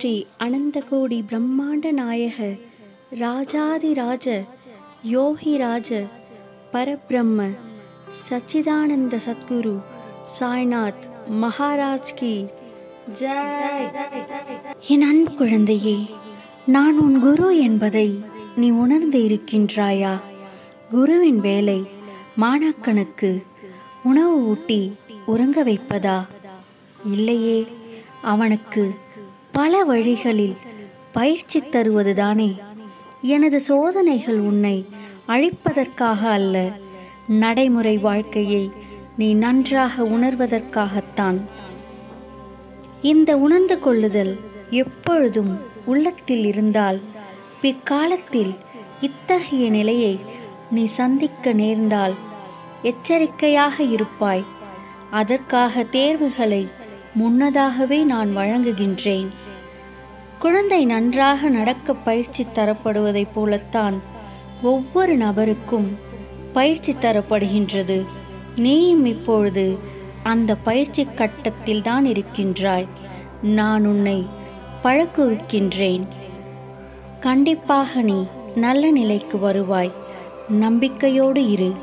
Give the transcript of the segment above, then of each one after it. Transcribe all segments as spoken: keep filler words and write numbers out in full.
ஸ்ரீ அனந்தகோடி பிரம்மாண்ட நாயக ராஜாதிராஜ யோகிராஜ பரபிரம்ம சச்சிதானந்த சத்குரு சாய்நாத் மகாராஜ் கி ஜெய். என் அன்பு குழந்தையே, நான் உன் குரு என்பதை நீ உணர்ந்து இருக்கின்றாயா? குருவின் வேலை மாணாக்கனுக்கு உணவு ஊட்டி உறங்க வைப்பதா? இல்லையே, அவனுக்கு பல வழிகளில் பயிற்சி தருவதுதானே. எனது சோதனைகள் உன்னை அழிப்பதற்காக அல்ல, நடைமுறை வாழ்க்கையை நீ நன்றாக உணர்வதற்காகத்தான். இந்த உணர்ந்து கொள்ளுதல் எப்பொழுதும் உள்ளத்தில் இருந்தால் பிற்காலத்தில் இத்தகைய நிலையை நீ சந்திக்க நேர்ந்தால் எச்சரிக்கையாக இருப்பாய். அதற்காக தேர்வுகளை முன்னதாகவே நான் வழங்குகின்றேன். குழந்தை நன்றாக நடக்க பயிற்சி தரப்படுவதைப் போலத்தான் ஒவ்வொரு நபருக்கும் பயிற்சி தரப்படுகின்றது. நீயும் இப்பொழுது அந்த பயிற்சி கட்டத்தில் தான் இருக்கின்றாய். நான் உன்னை பழக்குவிக்கின்றேன். கண்டிப்பாக நீ நல்ல நிலைக்கு வருவாய். நம்பிக்கையோடு இரு.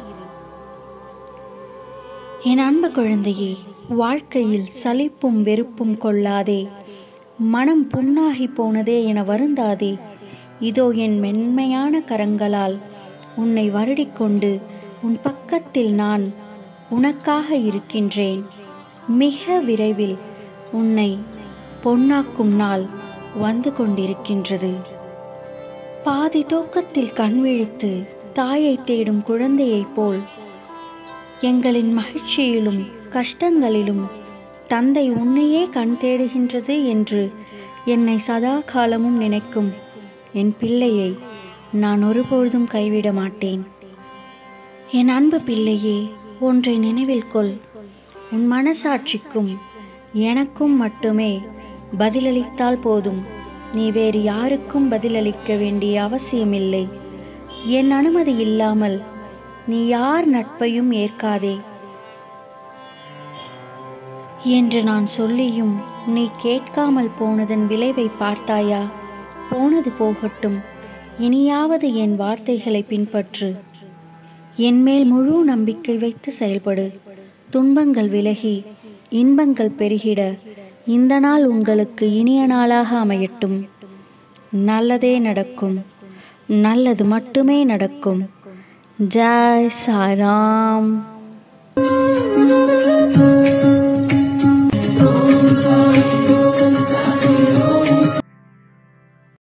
என் அன்பு குழந்தையே, வாழ்க்கையில் சலிப்பும் வெறுப்பும் கொள்ளாதே. மனம் புண்ணாகி போனதே என வருந்தாதே. இதோ என் மென்மையான கரங்களால் உன்னை வருடிக்கொண்டு உன் பக்கத்தில் நான் உனக்காக இருக்கின்றேன். மிக விரைவில் உன்னை பொன்னாக்கும் நாள் வந்து கொண்டிருக்கின்றது. பாதி தூக்கத்தில் கண் விழித்து தாயை தேடும் குழந்தையைப் போல் எங்களின் மகிழ்ச்சியிலும் கஷ்டங்களிலும் தந்தை உன்னையே கண் தேடுகின்றது என்று என்னை சதா காலமும் நினைக்கும் என் பிள்ளையை நான் ஒருபொழுதும் கைவிட மாட்டேன். என் அன்பு பிள்ளையே, ஒன்றை நினைவில் கொள். உன் மனசாட்சிக்கும் எனக்கும் மட்டுமே பதிலளித்தால் போதும். நீ வேறு யாருக்கும் பதிலளிக்க வேண்டிய அவசியமில்லை. என் அனுமதி இல்லாமல் நீ யார் நட்பையும் ஏற்காதே என்று நான் சொல்லியும் நீ கேட்காமல் போனதன் விளைவை பார்த்தாயா? போனது போகட்டும். இனியாவது என் வார்த்தைகளை பின்பற்று. என்மேல் முழு நம்பிக்கை வைத்து செயல்படு. துன்பங்கள் விலகி இன்பங்கள் பெருகிட இந்த நாள் உங்களுக்கு இனிய நாளாக அமையட்டும். நல்லதே நடக்கும். நல்லது மட்டுமே நடக்கும். ஜெய் சாய்ராம்.